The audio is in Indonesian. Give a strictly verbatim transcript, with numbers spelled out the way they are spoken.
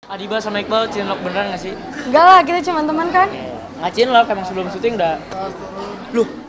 Adiba sama Iqbal cinlok beneran gak sih? Enggak lah, kita cuma teman kan? Nggak cinlok, emang sebelum syuting udah. Loh,